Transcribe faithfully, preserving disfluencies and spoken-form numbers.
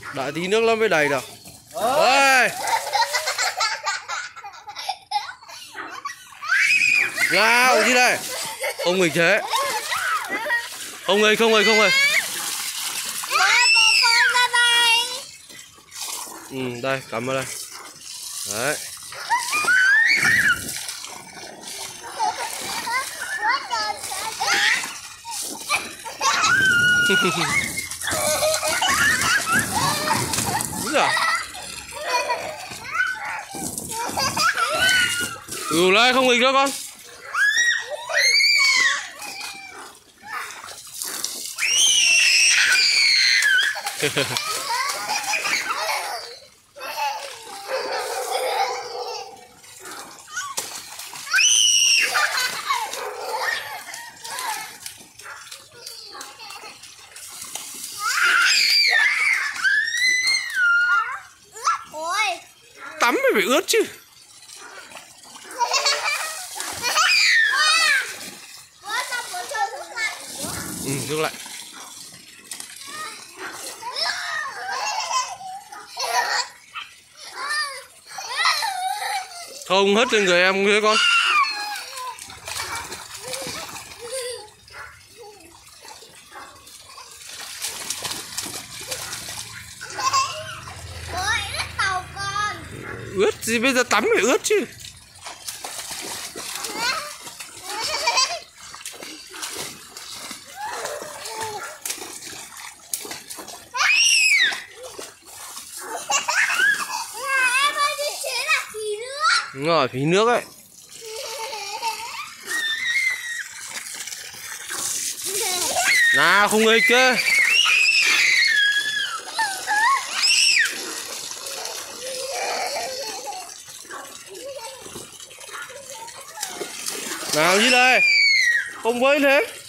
Đợi tí nước nó mới đầy được. Ơi. Nào gì đây? Ông nghịch thế. Ông ơi, không ơi, không ơi. Ừ, đây, cắm vào đây. Đấy. Dạ. Ừ, lại không nghịch nữa con. Tắm mới phải ướt chứ. Ừ, nước lạnh. Không hất lên người em thế con. Ướt gì bây giờ tắm phải ướt chứ. Đúng rồi, phí nước ấy. Nào không nghịch cơ. Nào gì đây? Không quấy thế.